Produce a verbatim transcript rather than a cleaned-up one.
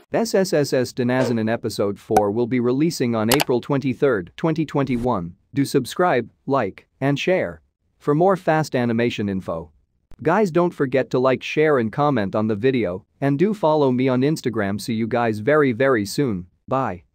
S S S S Dynazenon episode four will be releasing on April twenty-third, twenty twenty-one. Do subscribe, like, and share for more fast animation info. Guys, don't forget to like, share and comment on the video, and do follow me on Instagram. See you guys very very soon. Bye.